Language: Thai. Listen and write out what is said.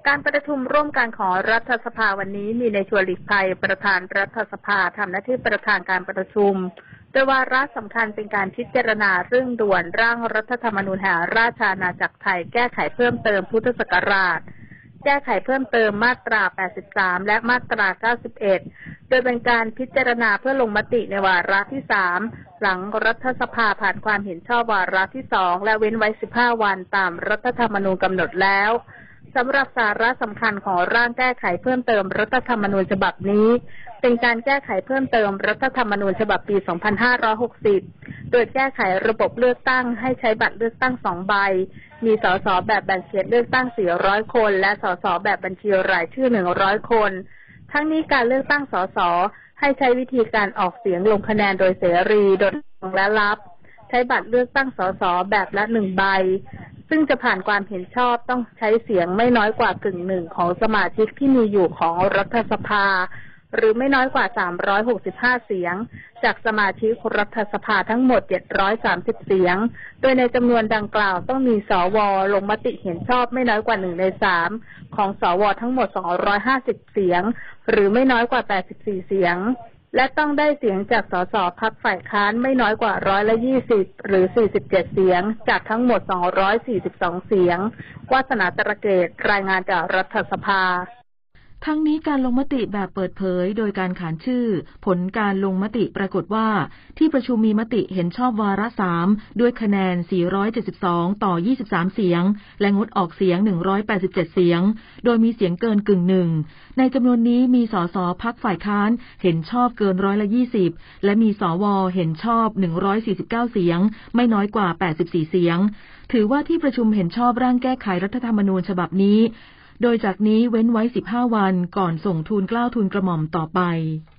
การประชุมร่วมกันของรัฐสภาวันนี้มีในชวนหลีกภัยประธานรัฐสภาทำหน้าที่ประธานการประชุมโดยวาระสำคัญเป็นการพิจารณาเรื่องด่วนร่างรัฐธรรมนูญแห่งราชอาณาจักรไทยแก้ไขเพิ่มเติมพุทธศักราชแก้ไขเพิ่มเติมมาตรา 83 และมาตรา 91 โดยเป็นการพิจารณาเพื่อลงมติในวาระที่ 3 หลังรัฐสภาผ่านความเห็นชอบวาระที่ 2 และเว้นไว้ 15 วันตามรัฐธรรมนูญกำหนดแล้วสำหรับสาระสำคัญของร่างแก้ไขเพิ่มเติมรัฐธรรมนูญฉบับนี้เป็นการแก้ไขเพิ่มเติมรัฐธรรมนูญฉบับปี 2560 โดยแก้ไขระบบเลือกตั้งให้ใช้บัตรเลือกตั้ง2 ใบมีสสแบบแบ่งเขตเลือกตั้ง400 คนและสสแบบบัญชีรายชื่อ100 คนทั้งนี้การเลือกตั้งสสให้ใช้วิธีการออกเสียงลงคะแนนโดยเสรีโดยตรงและลับใช้บัตรเลือกตั้งสสแบบละ1 ใบซึ่งจะผ่านความเห็นชอบต้องใช้เสียงไม่น้อยกว่ากึ่งหนึ่งของสมาชิกที่มีอยู่ของรัฐสภาหรือไม่น้อยกว่า365 เสียงจากสมาชิกรัฐสภาทั้งหมด730 เสียงโดยในจำนวนดังกล่าวต้องมีสวลงมติเห็นชอบไม่น้อยกว่า1 ใน 3ของสวทั้งหมด250 เสียงหรือไม่น้อยกว่า84 เสียงและต้องได้เสียงจากสสพรรคฝ่ายค้านไม่น้อยกว่า120หรือ47 เสียงจากทั้งหมด242 เสียงวาสนาตระเกตรายงานจากรัฐสภาทั้งนี้การลงมติแบบเปิดเผยโดยการขานชื่อผลการลงมติปรากฏว่าที่ประชุมมีมติเห็นชอบวาระ 3ด้วยคะแนน472ต่อ23 เสียงและงดออกเสียง187 เสียงโดยมีเสียงเกินกึ่งหนึ่งในจำนวนนี้มีสสพรรคฝ่ายค้านเห็นชอบเกิน20%และมีสวเห็นชอบ149 เสียงไม่น้อยกว่า84 เสียงถือว่าที่ประชุมเห็นชอบร่างแก้ไขรัฐธรรมนูญฉบับนี้โดยจากนี้เว้นไว้15 วันก่อนส่งทูลเกล้าทูลกระหม่อมต่อไป